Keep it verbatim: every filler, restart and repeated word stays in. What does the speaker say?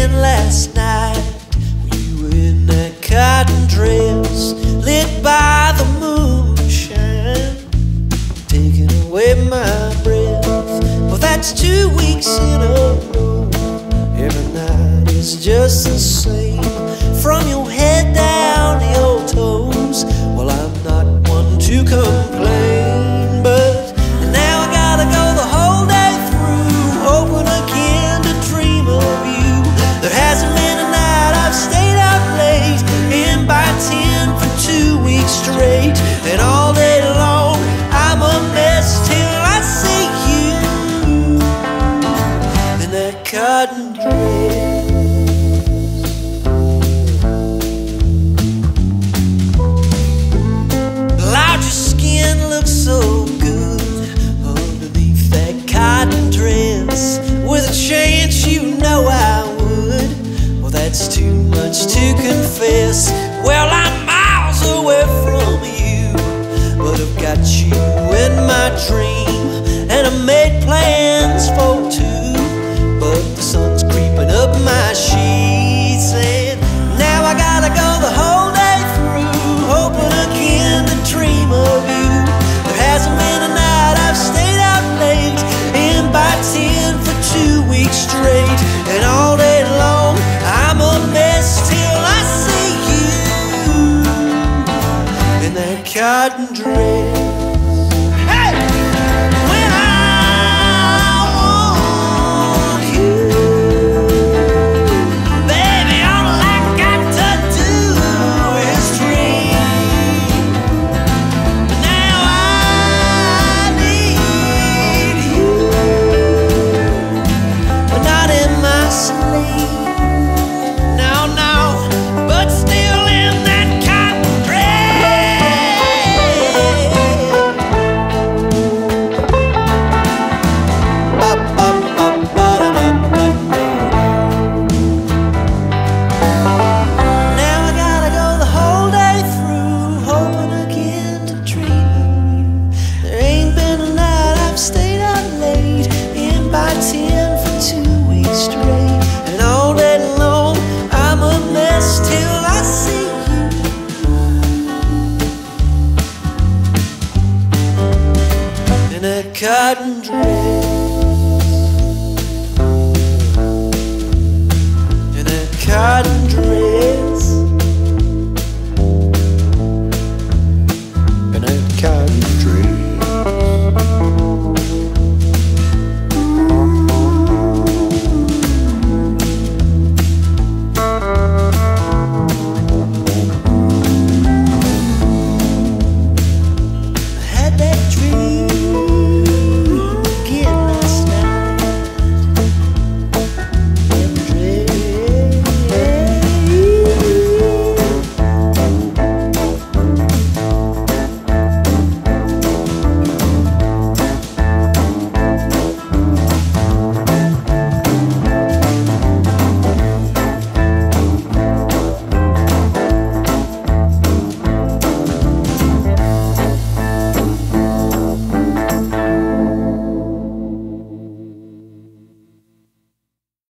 did last night. You were in that cotton dress, lit by the moonshine, taking away my breath. Well, that's two weeks in a row. Every night is just the same, from your head down to your toes. Well, I'm not one to complain, but now I gotta go the whole day through, hoping again to dream of you. There hasn't been a night I've stayed out late, in by ten for two weeks straight, and all day long I'm a mess till I see you in that cotton dress. Lord, your skin looks so good underneath that cotton dress. With a chance, you know I would. Well, that's too much to confess. Well, I'm miles away from you, but I've got you in my dream, and I made plans for two, but the sun's creeping up my sheets, and now I gotta go the whole day through, hoping again to dream of you. There hasn't been a night I've stayed out late, in by ten for two weeks straight, and all day long I'm a mess till I see you in that cotton dress. Cotton dress, in a cotton